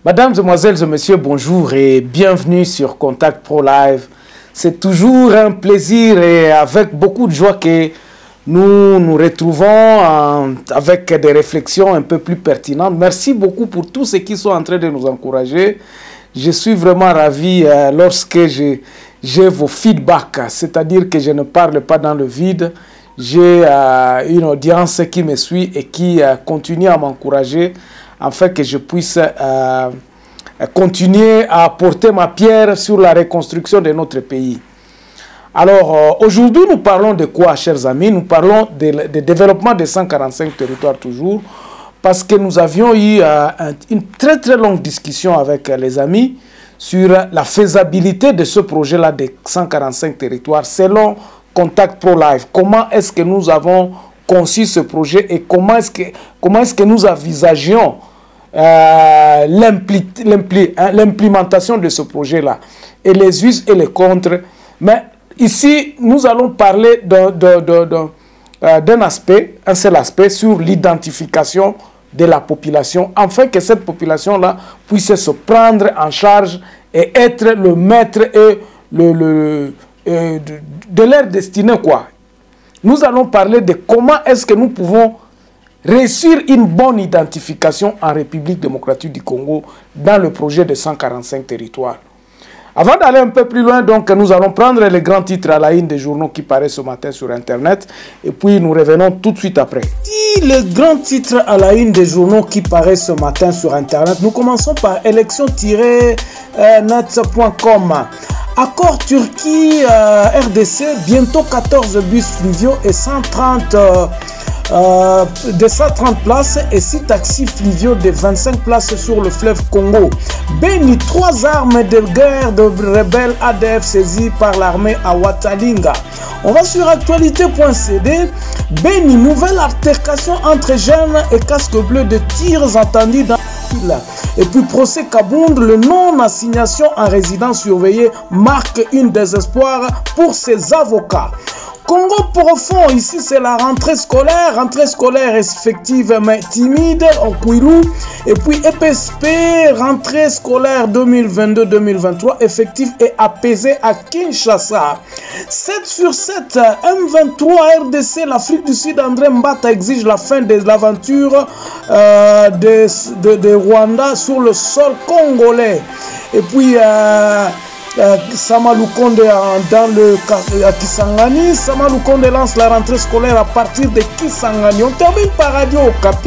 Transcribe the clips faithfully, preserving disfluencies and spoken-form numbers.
Mesdames, Mesdemoiselles et Messieurs, bonjour et bienvenue sur Contact Pro Live. C'est toujours un plaisir et avec beaucoup de joie que nous nous retrouvons en, avec des réflexions un peu plus pertinentes. Merci beaucoup pour tous ceux qui sont en train de nous encourager. Je suis vraiment ravi euh, lorsque j'ai vos feedbacks, c'est-à-dire que je ne parle pas dans le vide. J'ai euh, une audience qui me suit et qui euh, continue à m'encourager afin que je puisse euh, continuer à porter ma pierre sur la reconstruction de notre pays. Alors, euh, aujourd'hui, nous parlons de quoi, chers amis? Nous parlons de, de développement des cent quarante-cinq territoires toujours, parce que nous avions eu euh, un, une très très longue discussion avec euh, les amis sur la faisabilité de ce projet-là des cent quarante-cinq territoires selon Contact Pro Live. Comment est-ce que nous avons conçu ce projet et comment est-ce que, comment est-ce que nous envisagions euh, l'implémentation de ce projet-là et les us et les contre. Mais ici, nous allons parler d'un euh, aspect, un seul aspect, sur l'identification de la population, afin que cette population-là puisse se prendre en charge et être le maître et le, le, euh, de, de leur destinée, quoi. Nous allons parler de comment est-ce que nous pouvons réussir une bonne identification en République démocratique du Congo dans le projet de cent quarante-cinq territoires. Avant d'aller un peu plus loin, donc, nous allons prendre les grands titres à la une des journaux qui paraissent ce matin sur Internet et puis nous revenons tout de suite après. Et les grands titres à la une des journaux qui paraissent ce matin sur Internet, nous commençons par élection tiret net point com. Accord Turquie euh, R D C, bientôt quatorze bus fluviaux et cent trente euh, Euh, de cent trente places et six taxis fluviaux de vingt-cinq places sur le fleuve Congo. Béni, trois armes de guerre de rebelles A D F saisies par l'armée à Watalinga. On va sur actualité point c d. Béni, nouvelle altercation entre jeunes et casque bleu de tirs entendus dans la ville. Et puis procès Kabound, le non-assignation en résidence surveillée marque une désespoir pour ses avocats. Congo profond, ici c'est la rentrée scolaire, rentrée scolaire effective mais timide en Kouilou. Et puis E P S P, rentrée scolaire deux mille vingt-deux deux mille vingt-trois, effective et apaisée à Kinshasa. sept sur sept, M vingt-trois R D C, l'Afrique du Sud, André Mbata exige la fin de l'aventure euh, de, de, de Rwanda sur le sol congolais. Et puis... Euh, Euh, Sama Lukonde dans le à Kisangani. Sama Lukonde lance la rentrée scolaire à partir de Kisangani. On termine par Radio Okapi.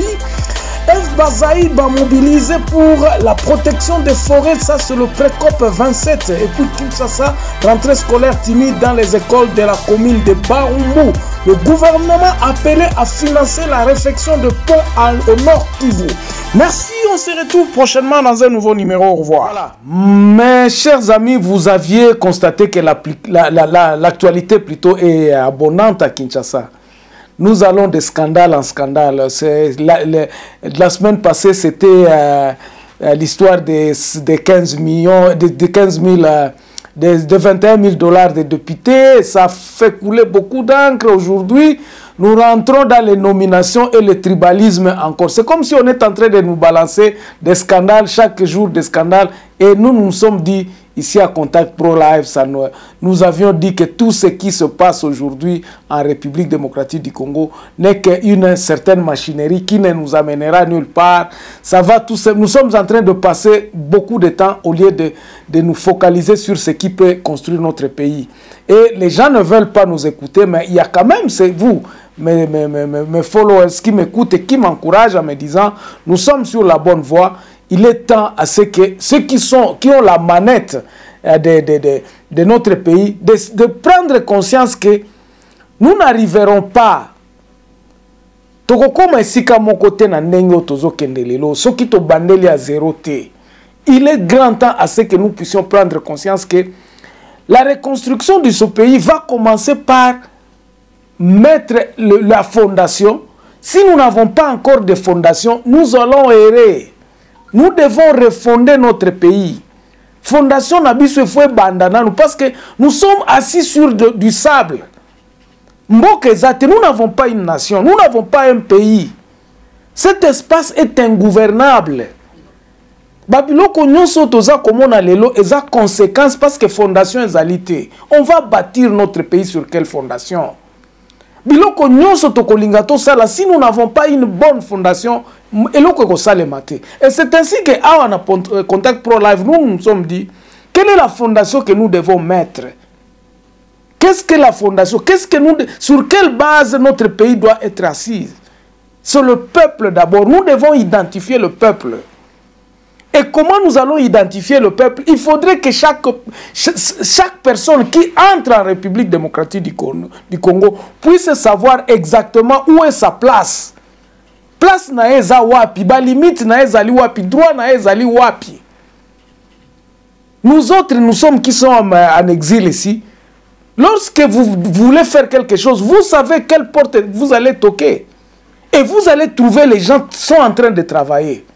F Bazaï va mobiliser pour la protection des forêts, ça c'est le Précop vingt-sept. Et puis Kinshasa, rentrée scolaire timide dans les écoles de la commune de Barumbu. Le gouvernement appelé à financer la réfection de pont au nord Kivu. Merci, on se retrouve prochainement dans un nouveau numéro. Au revoir. Voilà. Mes chers amis, vous aviez constaté que l'actualité la, la, la, plutôt est abondante à Kinshasa. Nous allons de scandale en scandale. La, la, la semaine passée, c'était euh, l'histoire des de quinze millions, de, de quinze mille, euh, de, de vingt et un mille dollars de députés. Ça fait couler beaucoup d'encre. Aujourd'hui, nous rentrons dans les nominations et le tribalisme encore. C'est comme si on est en train de nous balancer des scandales, chaque jour des scandales. Et nous nous sommes dit, ici à Contact Pro Live, ça nous, nous avions dit que tout ce qui se passe aujourd'hui en République démocratique du Congo n'est qu'une certaine machinerie qui ne nous amènera nulle part. Ça va tout seul. Nous sommes en train de passer beaucoup de temps au lieu de, de nous focaliser sur ce qui peut construire notre pays. Et les gens ne veulent pas nous écouter, mais il y a quand même, c'est vous, mes, mes, mes, mes followers qui m'écoutent et qui m'encouragent en me disant, nous sommes sur la bonne voie. Il est temps à ce que ceux qui, sont, qui ont la manette de, de, de, de notre pays, de, de prendre conscience que nous n'arriverons pas. Il est grand temps à ce que nous puissions prendre conscience que la reconstruction de ce pays va commencer par mettre le, la fondation. Si nous n'avons pas encore de fondation, nous allons errer. Nous devons refonder notre pays. Fondation Nabiso Foué Bandana, parce que nous sommes assis sur de, du sable. Mbokezate, nous n'avons pas une nation, nous n'avons pas un pays. Cet espace est ingouvernable. Babiloko nyonso toza komona lelo eza conséquence parce que fondation ezalité. On va bâtir notre pays sur quelle fondation? Biloko nyonso tokolinga to sala si nous n'avons pas une bonne fondation eloko ko salemate. Et c'est ainsi que à on Contact Pro Live nous nous sommes dit quelle est la fondation que nous devons mettre? Qu'est-ce que la fondation? Qu'est-ce que nous sur quelle base notre pays doit être assis? Sur le peuple d'abord. Nous devons identifier le peuple. Et comment nous allons identifier le peuple? Il faudrait que chaque, chaque personne qui entre en République démocratique du Congo, du Congo puisse savoir exactement où est sa place. Place na eza wapi, ba limite na ezali wapi, droit na ezali wapi. Nous autres, nous sommes qui sommes en exil ici. Lorsque vous voulez faire quelque chose, vous savez quelle porte vous allez toquer. Et vous allez trouver les gens qui sont en train de travailler.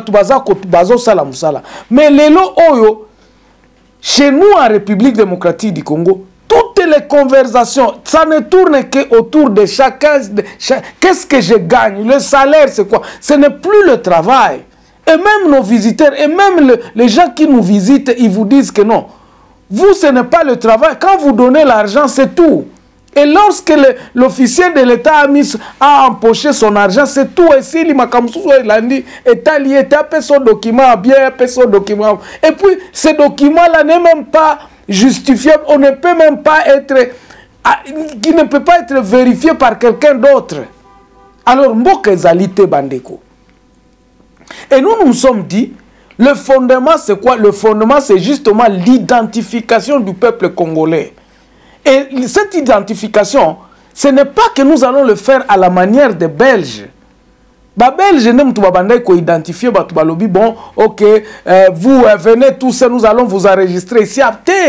Mais lelo oyo, chez nous en République démocratique du Congo, toutes les conversations, ça ne tourne qu'autour de chacun. Chaque, qu'est-ce que je gagne? Le salaire, c'est quoi? Ce n'est plus le travail. Et même nos visiteurs, et même le, les gens qui nous visitent, ils vous disent que non. Vous, ce n'est pas le travail. Quand vous donnez l'argent, c'est tout. Et lorsque l'officier de l'État a, mis, a empoché son argent, c'est tout. Et si il a dit, État lié, il a son document bien, il son document. Et puis, ce document-là n'est même pas justifiable. On ne peut même pas être, qui ne peut pas être vérifié par quelqu'un d'autre. Alors, mboka ezalité bandeko. Et nous nous sommes dit, le fondement c'est quoi? Le fondement c'est justement l'identification du peuple congolais. Et cette identification, ce n'est pas que nous allons le faire à la manière des Belges. Les Belges n'aiment pas identifier, bon, ok, euh, vous euh, venez tous, nous allons vous enregistrer ici.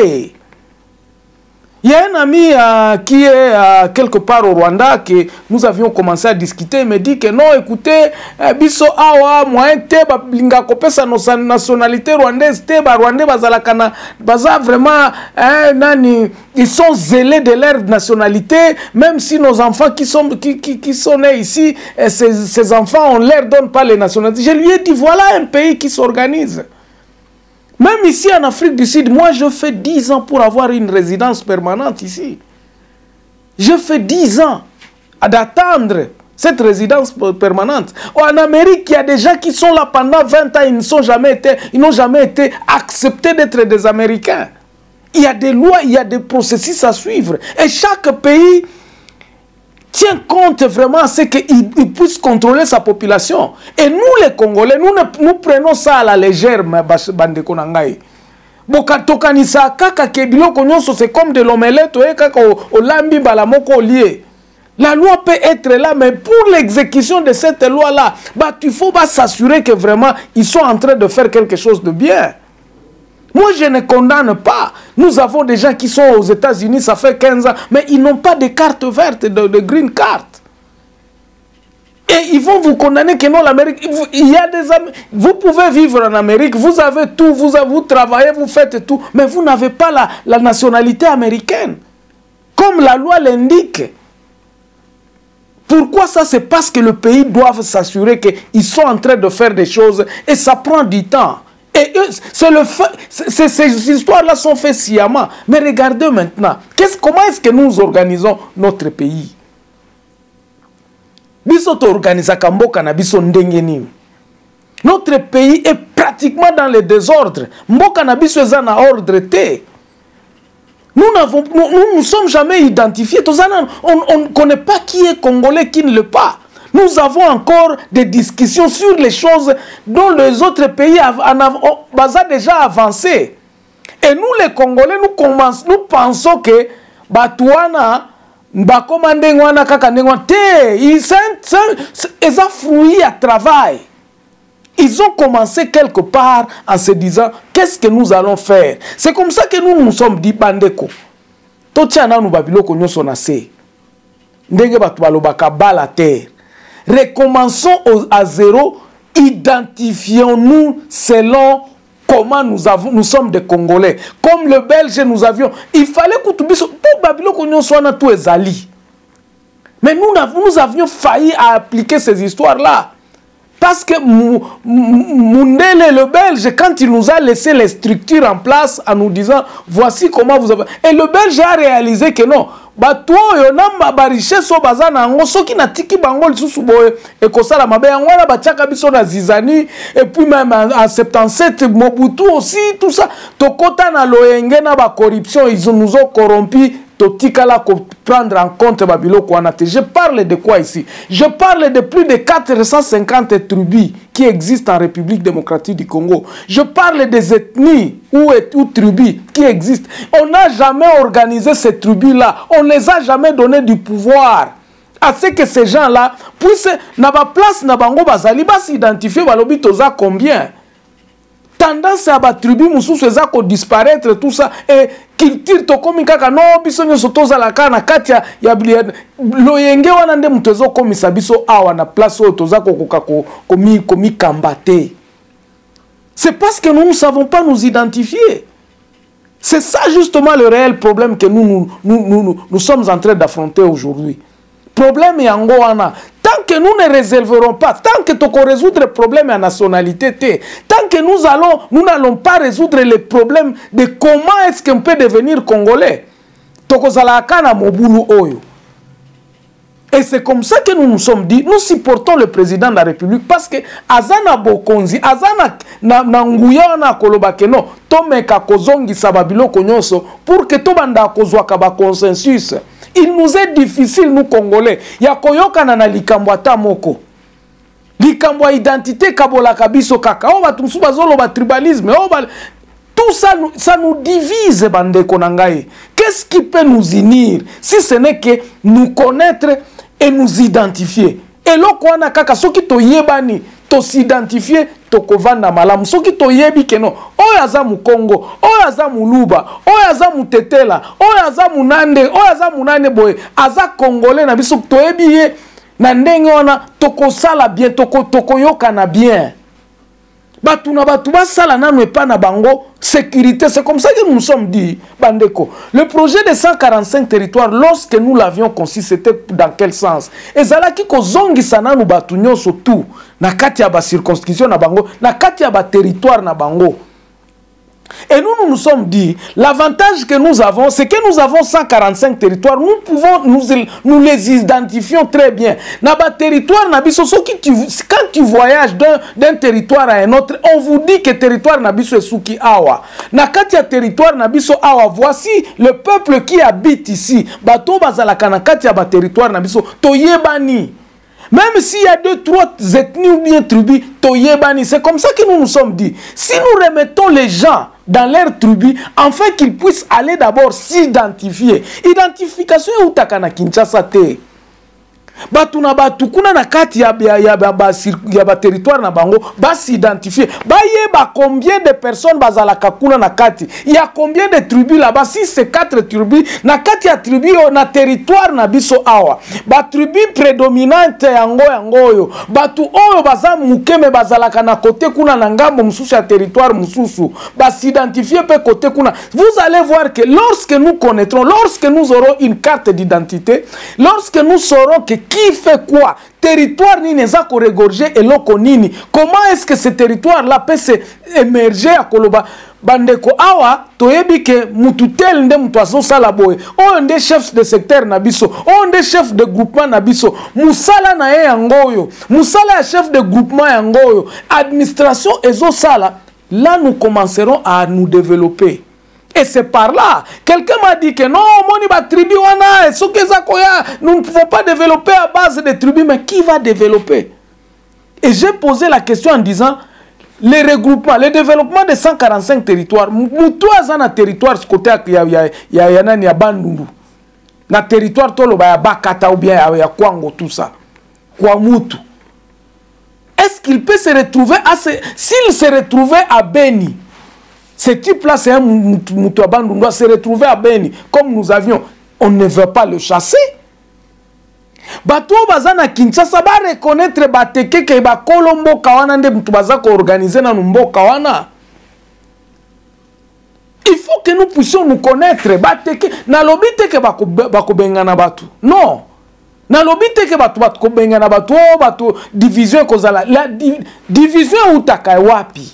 Il y a un ami euh, qui est euh, quelque part au Rwanda que nous avions commencé à discuter. Il me dit que non, écoutez, euh, biso awa moyen te blinga kopesa sa nationalité rwandaise te ba rwandais bazalakana baza vraiment hein, nani ils sont zélés de leur nationalité, même si nos enfants qui sont qui, qui, qui sont nés ici, ces, ces enfants on leur donne pas les nationalités. Je lui ai dit voilà un pays qui s'organise. Même ici en Afrique du Sud, moi je fais dix ans pour avoir une résidence permanente ici. Je fais dix ans d'attendre cette résidence permanente. En Amérique, il y a des gens qui sont là pendant vingt ans, ils ne sont jamais été, ils n'ont jamais été acceptés d'être des Américains. Il y a des lois, il y a des processus à suivre. Et chaque pays tient compte vraiment à ce qu'il puisse contrôler sa population. Et nous les Congolais, nous, nous prenons ça à la légère, bandeko nangai. Bokatokanisa kaka kebilo konyoso c'est comme de l'omelette ou kaka o lambi balamoko lié. La loi peut être là, mais pour l'exécution de cette loi-là, bah, il faut s'assurer que vraiment ils sont en train de faire quelque chose de bien. Moi, je ne condamne pas. Nous avons des gens qui sont aux États-Unis, ça fait quinze ans, mais ils n'ont pas de carte verte, de, de green card. Et ils vont vous condamner que non, l'Amérique, il y a des amis. Vous pouvez vivre en Amérique, vous avez tout, vous, vous travaillez, vous faites tout, mais vous n'avez pas la, la nationalité américaine. Comme la loi l'indique. Pourquoi ça? C'est parce que le pays doit s'assurer qu'ils sont en train de faire des choses et ça prend du temps. Et c'est le fait, ces histoires-là sont faites sciemment. Mais regardez maintenant, qu'est-ce, comment est-ce que nous organisons notre pays? Notre pays est pratiquement dans le désordre. Mboka na biso eza na ordre te. Nous n'avons, nous, nous, nous sommes jamais identifiés. On ne connaît pas qui est congolais, qui ne l'est pas. Nous avons encore des discussions sur les choses dont les autres pays ont déjà avancé. Et nous, les Congolais, nous, commence, nous pensons que Batouana, Bakomandengwana, Kakandengwana, ils ont fruit à travail. Ils ont commencé quelque part en se disant, qu'est-ce que nous allons faire? C'est comme ça que nous nous sommes dit, Bandeko. Totiana nous babiloko nyoso na se. Ndenge batu balobaka bala terre. Recommençons à zéro, identifions-nous selon comment nous, avons, nous sommes des Congolais. Comme le Belge, nous avions... Il fallait que tout pour Babylone, nous soyons tous les alliés. Mais nous, nous avions failli à appliquer ces histoires-là. Parce que Mundele, le Belge, quand il nous a laissé les structures en place en nous disant voici comment vous avez. Et le Belge a réalisé que non. Bato yo na ba richesse o bazana ngo soki na tiki bango lisusu boye e kosala mabe yango na batiaka biso na zizani et puis même en soixante-dix-sept Mobutu aussi tout ça tokota na loyenge na ba corruption ils nous ont corrompu totikala ko prendre en compte babilo kwanate. Je parle de quoi ici? Je parle de plus de quatre cent cinquante tribus qui existent en République démocratique du Congo. Je parle des ethnies ou, ou tribus qui existent. On n'a jamais organisé ces tribus-là. On ne les a jamais donné du pouvoir. À ce que ces gens-là puissent, na ba place na bango bazali bas s'identifier balobi toza combien. Tendance à ba tribu mususu eza ko disparaître tout ça et culture to komi kaka no biso nyoso toza la kana katia ya loyenge wana nde mutezo komisa biso awa na place o toza ko ko komi komi kambate. C'est parce que nous ne savons pas nous identifier. C'est ça justement le réel problème que nous nous nous, nous, nous, nous sommes en train d'affronter aujourd'hui. Problème yango wana. Tant que nous ne résolverons pas, tant que tu peux résoudre le problème à nationalité, tant que nous allons, nous n'allons pas résoudre les problèmes de comment est-ce qu'on peut devenir congolais. Et c'est comme ça que nous nous sommes dit, nous supportons le président de la République parce que Azana Bokonzi, Azana Nanguya na Kolobakeno, Tomeka Kozongi Sababilo Konyoso, pour que Tobanda Kozwaka ba consensus. Il nous est difficile, nous Congolais. Yakoyoka na likambo ata moko. Likambo identité kabola kabiso kaka. Oh batumsu bazolo ba tribalisme. Oh ba... Tout ça, ça nous divise, bande konangaye. Qu'est-ce qui peut nous unir si ce n'est que nous connaître et nous identifier? Et là, kwana kaka soki to yebani, to s'identifier, to kovanda malamu. Soki to yebi keno. Oya za mu Congo, oya za mu Luba, oya za mu Tetela, oya za mu Nande, oya za mu Nane boye. Aza Congolais na biso to yebi ye na ndenge wana toko sala bien, toko toko yoka na bien. Batu na batu ba sala nanu epa na bango sécurité. C'est comme ça que nous nous sommes dit, bandeko. Le projet de cent quarante-cinq territoires, lorsque nous l'avions conçu, c'était dans quel sens? Et zala ki ko zongi sana nu batu nyonso tout na kati ya ba circonscription na bango, na kati ya ba territoire na bango. Et nous, nous nous sommes dit, l'avantage que nous avons, c'est que nous avons cent quarante-cinq territoires. Nous pouvons, nous, nous les identifions très bien. Dans le territoire, quand tu voyages d'un territoire à un autre, on vous dit que le territoire Nabiso est Souki Awa. Dans le territoire Nabiso Awa, voici le peuple qui habite ici. Bato Bazalaka na kati ya ba territoire Nabiso, Toyebani. Même s'il y a deux, trois ethnies ou bien tribus, Toyebani, c'est comme ça que nous nous sommes dit. Si nous remettons les gens dans leur tribu, afin qu'ils puissent aller d'abord s'identifier. Identification ou takana Kinshasa te. Batuna batu kuna na kati ya ya ya ba ya ba territoire na bango ba s'identifier. Ba yeba combien de personnes bazalaka kuna na kati. Il y a combien de tribus là-bas? Si c'est quatre tribus, na kati ya tribu na territoire na biso awa. Ba tribu prédominante yango yango yo. Batu oyo baza mukeme bazalaka na côté kuna na ngambo mususu ya territoire mususu. Ba s'identifier pe côté kuna. Vous allez voir que lorsque nous connaîtrons, lorsque nous aurons une carte d'identité, lorsque nous saurons que qui fait quoi, territoire ni neza ko regorger et loko nini, comment est-ce que ce territoire là peut émerger à Koloba bandeko awa toyebi ke mututel nde mutwazo sala boy o nde chef de secteur na biso o nde chef de groupement na biso musala na ye yangoyo musala ya chef de groupement yangoyo administration ezo sala. Là nous commencerons à nous développer. Et c'est par là. Quelqu'un m'a dit que non, moni ba tribu wana, nous ne pouvons pas développer à base de tribus, mais qui va développer? Et j'ai posé la question en disant, les regroupements, le développement de cent quarante-cinq territoires, moutoua zana territoire, ce côté, il y a, il y a, il y a, il y a Bandundu. Na territoire, tolo, il y a Bakata ou bien il y a Kwango, tout ça. Kwamutu. Est-ce qu'il peut se retrouver à ce... S'il se retrouvait à Beni, ce type-là, c'est un Moutouaban, doit se retrouver à Beni, comme nous avions. On ne veut pas le chasser. Bato bazana Kinshasa ba reconnaître bateke ke ba Kolombo kawana nde mutubaza ko organiser na numbo kawana. Il faut que nous puissions nous connaître bateke na lobite ke ba ko bengana batu. Non. na lobite ke batu batu ko benga na batu batu division kozala la di, division utaka wapi.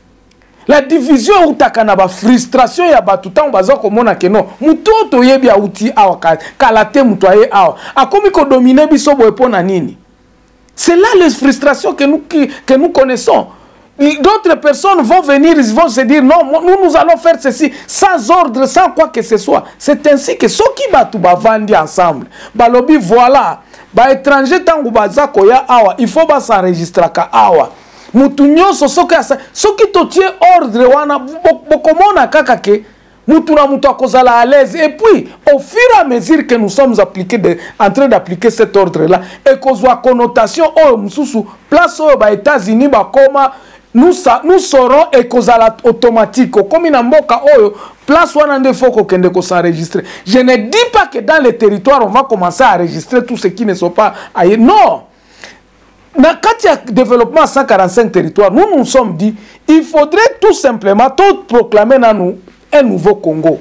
La division utaka na ba frustration ya batu tango baza komona ke non mutoto yebi ya uti awa kalate muto aye awa akomi ko dominer biso boye pona nini. C'est là les frustrations que nous que nous connaissons. D'autres personnes vont venir, ils vont se dire non, nous nous allons faire ceci sans ordre, sans quoi que ce soit. C'est ainsi que ceux qui battent ba vandi ensemble. Balobi voilà, ba étranger tango baza koya awa, il faut ba s'enregistrer ka awa. Mutu nyonso soki asa soki totie ordre wana bokomona kaka ke mutu na mutu akozala à l'aise. Et puis au fur et à mesure que nous sommes appliqués de, en train d'appliquer cet ordre là et kozwa connotation oh mususu place oh ba États-Unis ba koma nous nous saurons et kozala automatique comme na mboka oyo place wana nde faut ko kende ko s'enregistrer. Je ne dis pas que dans les territoires on va commencer à enregistrer tout ce qui ne sont pas ailleurs. Non. Quand il y a développement à cent quarante-cinq territoires, nous nous sommes dit il faudrait tout simplement tout proclamer dans nous un nouveau Congo.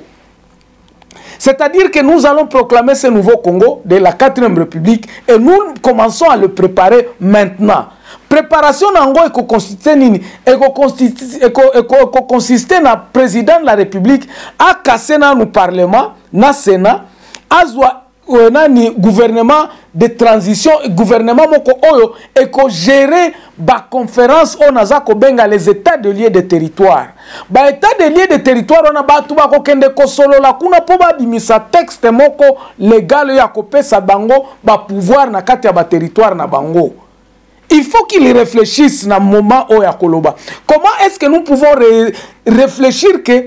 C'est-à-dire que nous allons proclamer ce nouveau Congo de la quatrième République et nous commençons à le préparer maintenant. Préparation nango eko consiste nini eko consiste eko eko consiste na président de la République a cassé na nous parlement na Sénat azwa nani gouvernement de transition gouvernement moko oyo eko gérer ba conférence on aza ko benga les états de lieu de territoire ba état de lieu de territoire on a batu ba ko kende ko solo la kuna po ba bimisa texte moko légal ya ko pesa bango ba pouvoir na kati ya ba territoire na bango. Il faut qu'ils réfléchissent na moment oya koloba. Comment est-ce que nous pouvons ré réfléchir que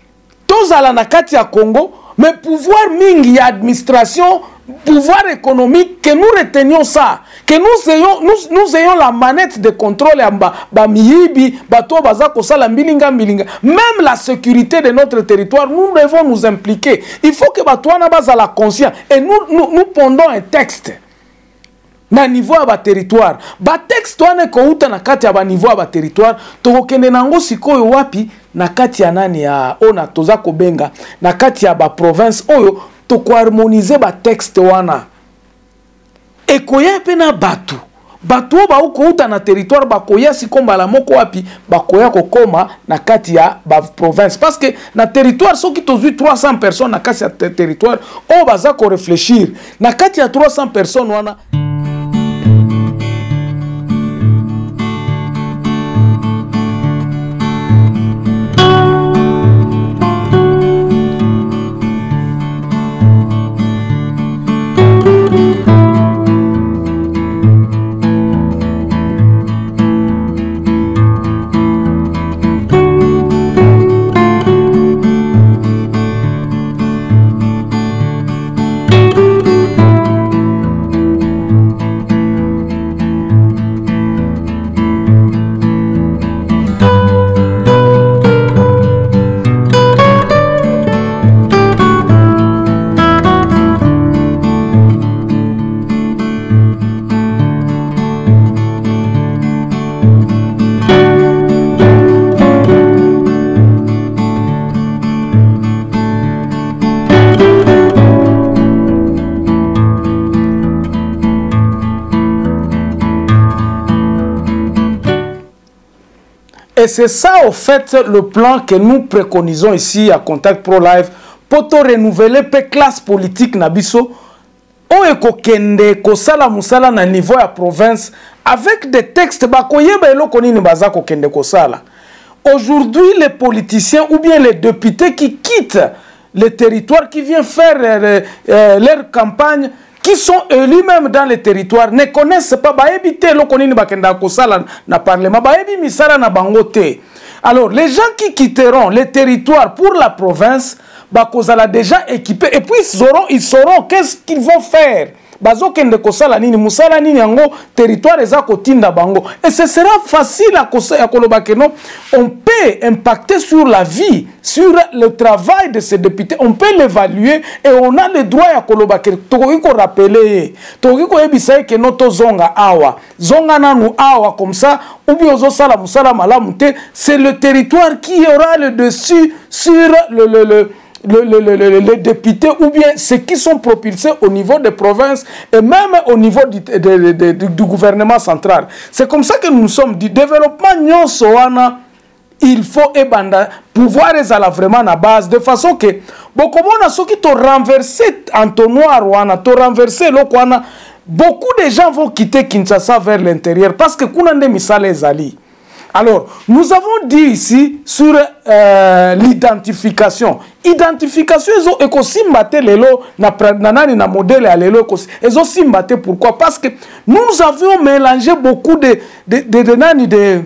tous à la nakati ya Congo mais pouvoir mingi ya administration, pouvoir économique, que nous retenions ça, que nous ayons, nous, nous ayons la manette de contrôle, ba miyibi, bato bazako sala mbilinga mbilinga. Même la sécurité de notre territoire, nous devons nous impliquer. Il faut que bato wana bazala conscient. Et nous, nous, nous pondons un texte. Na niveau ya ba territoire. Ba texte wana ko uta na kati ya ba niveau ya ba territoire, to kende nango sikoyo wapi na kati ya nani ya ona toza ko benga na kati ya ba province oyo to ko harmoniser ba texte wana. E koya pe na batu. Batu ba uko uta na territoire ba koya sikomba la moko wapi ba koya ko koma na kati ya ba province parce que na territoire soki tozui trois cents personnes na kati ya territoire o baza ko réfléchir na kati ya trois cents personnes wana. Et c'est ça, au fait, le plan que nous préconisons ici à Contact Pro Live pour te renouveler la classe politique nabiso o eko kende ko sala musala na niveau ya province avec des textes bakoyeba eloko nini baza ko kende ko sala. Aujourd'hui, les politiciens ou bien les députés qui quittent le territoire, qui viennent faire euh, euh, leur campagne, qui sont élus même dans les territoires, ne connaissent pas baebite lo konini bakenda kosala na parlement baebi misala na bangote. Alors les gens qui quitteront les territoires pour la province bakozala déjà équipés et puis ils sauront ils sauront qu'est-ce qu'ils vont faire. Bazo kende kosala nini musala nini yango territoire eza kotinda bango et ce sera facile à kosa koloba que non on peut impacter sur la vie sur le travail de ces députés on peut l'évaluer et on a le droit à koloba que tokoki ko rappeler tokoki ko ebisa que non to zonga awa zonga nanu awa comme ça ou bien ozo sala musala malamu te c'est le territoire qui aura le dessus sur le le le le, le, le, le, les députés ou bien ceux qui sont propulsés au niveau des provinces et même au niveau du, de, de, de, de, du gouvernement central. C'est comme ça que nous nous sommes dit, développement nyonsoana, il faut ebanda, pouvoir ezala vraiment na base, de façon que, beaucoup de gens qui t'ont renversé entonnoir, t'ont renversé l'okwana, beaucoup de gens vont quitter Kinshasa vers l'intérieur parce que Kounande Misale Ezali. Alors, nous avons dit ici sur euh, l'identification. Identification, ils ont aussi mbatté lelo, na nanani na modèle à lelo, ils ont aussi mbatté. Pourquoi? Parce que nous avions mélangé beaucoup de de de de nani de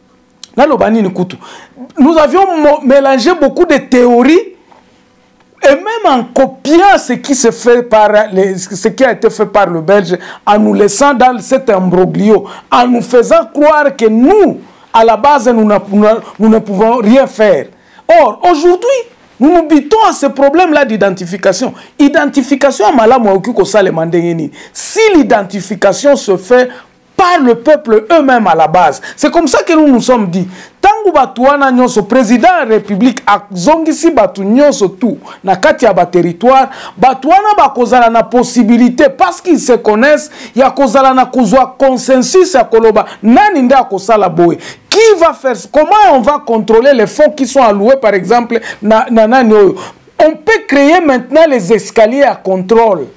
nous avions mélangé beaucoup de théories. Et même en copiant ce qui, se fait par les, ce qui a été fait par le Belge, en nous laissant dans cet imbroglio, en nous faisant croire que nous, à la base, nous, nous ne pouvons rien faire. Or, aujourd'hui, nous nous butons à ce problème-là d'identification. Identification à Malamoukiko Salemandengeni. Si l'identification se fait par le peuple eux-mêmes à la base, c'est comme ça que nous nous sommes dit. Tangu batuana nyonso président de la République a zongisi batu nyonso tout na kati ya ba territoire batuana ba kozala na possibilité parce qu'ils se connaissent ya kozala na kozwa consensus ya koloba nani nda kosala boye. Qui va faire, comment on va contrôler les fonds qui sont alloués par exemple na, na nani oyo. On peut créer maintenant les escaliers à contrôle.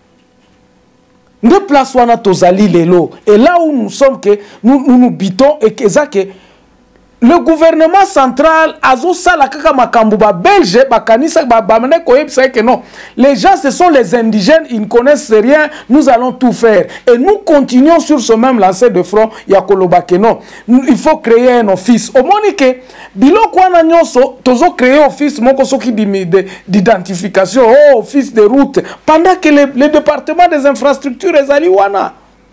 Ne place wana tozali lelo. Et là où nous sommes que nous nous, nous bitons et que ça que le gouvernement central azo sala kaka makambu ba belge ba kanisa ba ba mene ko yebisa que non, les gens ce sont les indigènes, ils ne connaissent rien, nous allons tout faire et nous continuons sur ce même lancer de front ya koloba que non, il faut créer un office au monique biloko wana nyonso tozo créer office moko soki d'identification, oh, office de route pendant que le, le département des infrastructures ezali wana.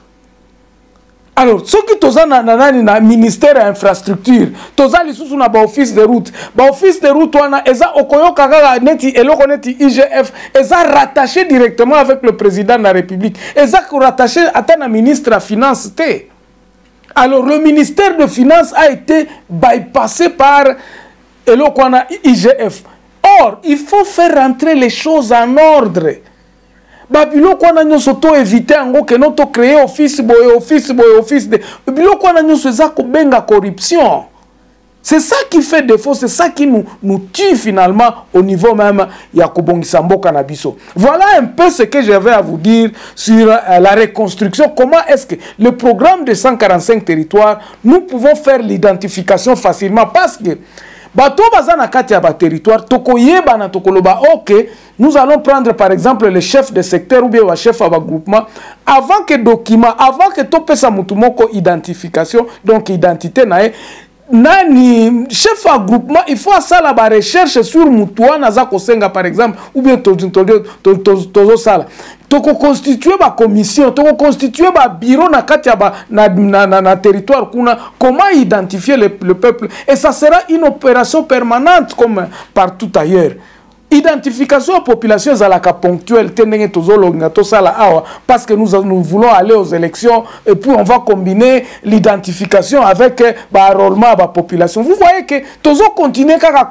Alors, ce qui toza na nanani na ministère infrastructure, toza lisusu na ba office de route, ba office de route wana eza okoyoka kaka neti eloko neti I G F, eza rattaché directement avec le président de la République, eza rattaché à na ministre à finance te. Alors, le ministère de Finances a été bypassé par eloko wana I G F. Or, il faut faire rentrer les choses en ordre. Babilo kwa na nyonso to éviter ngo que non to créer office boy office boy office de babilo kwa na nyonso za ko benga corruption. C'est ça qui fait défaut, c'est ça qui nous nous tue finalement au niveau même ya kobongisa mboka na biso. Voilà un peu ce que j'avais à vous dire sur euh, la reconstruction. Comment est-ce que le programme de cent quarante-cinq territoires, nous pouvons faire l'identification facilement parce que bato bazana kati ya ba territoire toko yeba na tokoloba OK, nous allons prendre par exemple le chef de secteur ou bien le chef de groupement avant que document, avant que to pesa mutu moko identification, donc identité nae nani chef de groupement, il faut ça la recherche sur mutuana naza kosenga par exemple ou bien tozo tozo sala toko constituer ba commission, toko constituer ba bureau na kati ya ba na, na, na, na territoire kuna, comment identifier le, le peuple, et ça sera une opération permanente comme partout ailleurs. Identification de la population est ponctuelle, parce que nous, nous voulons aller aux élections et puis on va combiner l'identification avec l'enrôlement de la population. Vous voyez que tous les continuer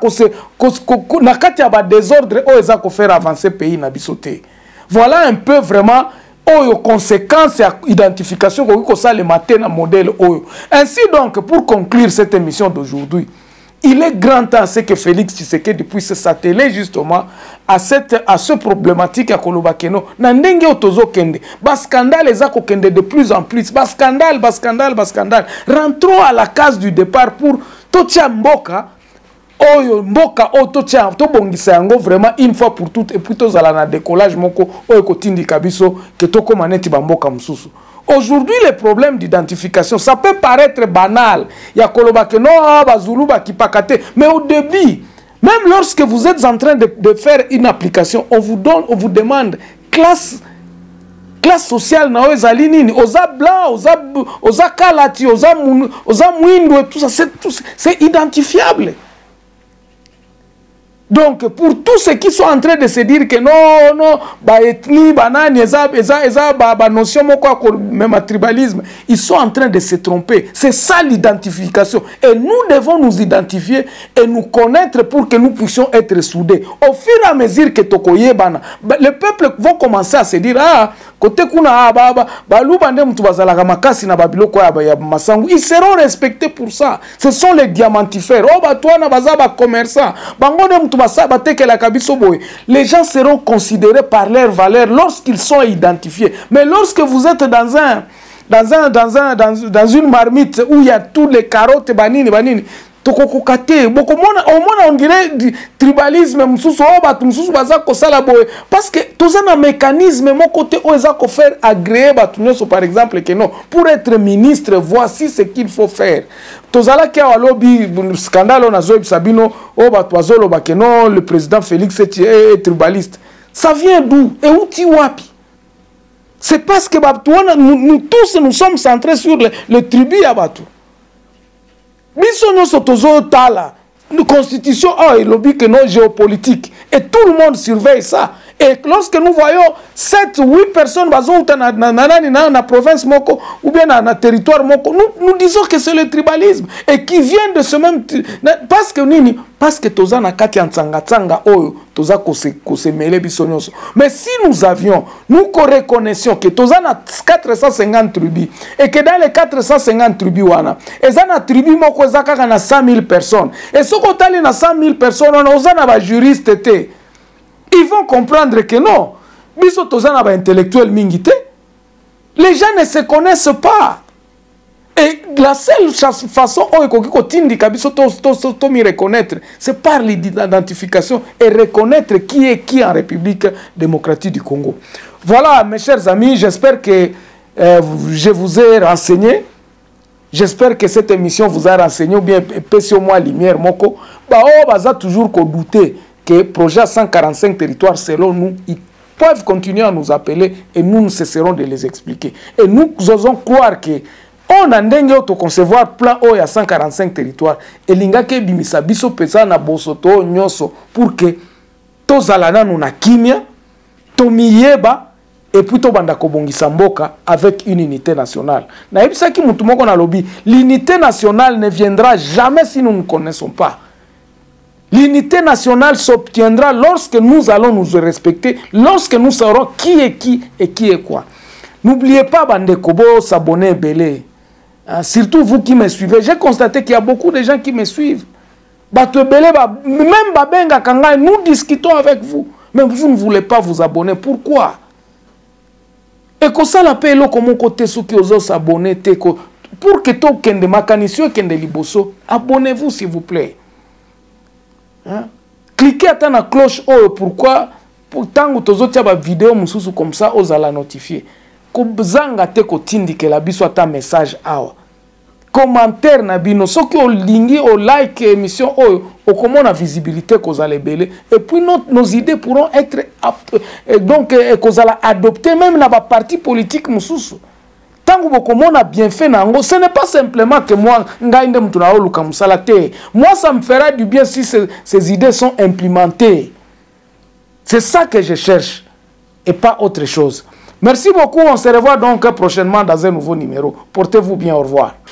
à désordre et faire avancer le pays. Voilà un peu vraiment les conséquences de l'identification que le matin dans modèle. Ainsi donc, pour conclure cette émission d'aujourd'hui, il est grand temps que Félix Tshisekedi puisse s'atteler justement à cette à ce problématique à Kolobakeno. Nandenge otozo kende. Bas scandale ezako kende de plus en plus. Bas scandale, bas scandale, bas scandale. Rentrons à la case du départ pour totia mboka. Oyo mboka o totia to bongisa yango vraiment une fois pour toutes et puis tozala na décollage moko oyo kotindi kabiso ke toko maneti ba mboka mususu. Aujourd'hui, les problèmes d'identification, ça peut paraître banal. Il y a Koloba que non, Bazulu, Bakipakate. Mais au début, même lorsque vous êtes en train de, de faire une application, on vous donne, on vous demande classe, classe sociale, oza linini, oza blanc, oza, oza kalati, oza mouindo, tout ça, c'est identifiable. Donc, pour tous ceux qui sont en train de se dire que non, non, bah ethnie, banane, eza, eza, eza, bah, bah notion, même tribalisme, ils sont en train de se tromper. C'est ça l'identification. Et nous devons nous identifier et nous connaître pour que nous puissions être soudés. Au fur et à mesure que Tokoye bana, bah, le peuple va commencer à se dire, ah, côté kuna, bah, bah, bah, l'oubande mtubazala makasi na babilo kwa ya masangu, ils seront respectés pour ça. Ce sont les diamantifères. Oh, bah, toi, na baza, bah, commerçant. Bangone les gens seront considérés par leurs valeurs lorsqu'ils sont identifiés. Mais lorsque vous êtes dans un dans un dans un dans, dans une marmite où il y a tous les carottes banini banini tokokokate beaucoup au moins on dirait du tribalisme msusu oba msusu baza ko sala boy parce que tous un mécanisme mon côté oza ko faire agréer batunyoso par exemple que non pour être ministre voici ce qu'il faut faire. Tozala qui a lobby scandale na zo Sabino oba twazolo ba que non le président Félix est tribaliste. Ça vient d'où et où ti wapi? C'est parce que nous, nous tous nous sommes centrés sur le, le tribu à Batu. Nous sommes tala. Une constitution a un lobby que non géopolitique. Et tout le monde surveille ça. Et lorsque nous voyons sept ou huit personnes dans la province moko, ou bien dans le territoire moko, nous, nous disons que c'est le tribalisme. Et qui viennent de ce même... Parce que nous, parce que toza na kati tsanga tsanga oyo, toza ko se mêler bisonyoso. Mais si nous avions, nous reconnaissions que toza na quatre cent cinquante tribus, et que dans les quatre cent cinquante tribus wana, et ça na tribu moko zaka na cent mille personnes. Et ce qu'on t'a na cent mille personnes, on a na ba juriste té. Ils vont comprendre que non. Biso tozana ba intellectuel mingité. Les gens ne se connaissent pas. Et la seule façon où ils reconnaître, c'est par l'identification et reconnaître qui est qui en République démocratique du Congo. Voilà, mes chers amis, j'espère que euh, je vous ai renseigné. J'espère que cette émission vous a renseigné, ou bien sur moi lumière moko. Bah oh, bah ça toujours qu'on douter que le projet cent quarante-cinq territoires, selon nous, ils peuvent continuer à nous appeler et nous ne cesserons de les expliquer. Et nous osons croire que on a un concevoir plan O à cent quarante-cinq territoires et l'ingake bimisa biso pesa na bosoto nyoso pour que tozalana na kimia tomiyeba et puis to banda kobongisa mboka avec une unité nationale. Na yebisa ki mutu moko na lobby, l'unité nationale ne viendra jamais si nous ne connaissons pas. L'unité nationale s'obtiendra lorsque nous allons nous respecter, lorsque nous saurons qui est qui et qui est quoi. N'oubliez pas, Bande Kobo, s'abonner, belé. Hein, surtout vous qui me suivez. J'ai constaté qu'il y a beaucoup de gens qui me suivent. Belé, même Babenga Kanga, nous discutons avec vous. Mais vous ne voulez pas vous abonner. Pourquoi? Et que ça la paye comme côté ceux qui osent s'abonner. Pour que tout kende makanisio kende liboso, abonnez-vous s'il vous plaît. Hein? Cliquez à la cloche. Oh, pourquoi? Pourtant, vous avez une vidéo comme ça, vous allez la notifier. Kobzanga te ko tindike la biso ata message awa. Commentaire na bino. So ki o lingi o like émission oyo, o comment la visibilité ko zale belé. Et puis nos, nos idées pourront être et donc ko zala adopter même na ba parti politique mususu. Tant que comment on a bien fait nango, ce n'est pas simplement que moi ngainde mtu na oluka musala te. Moi ça me fera du bien si ces, ces idées sont implémentées. C'est ça que je cherche et pas autre chose. Merci beaucoup, on se revoit donc prochainement dans un nouveau numéro. Portez-vous bien, au revoir.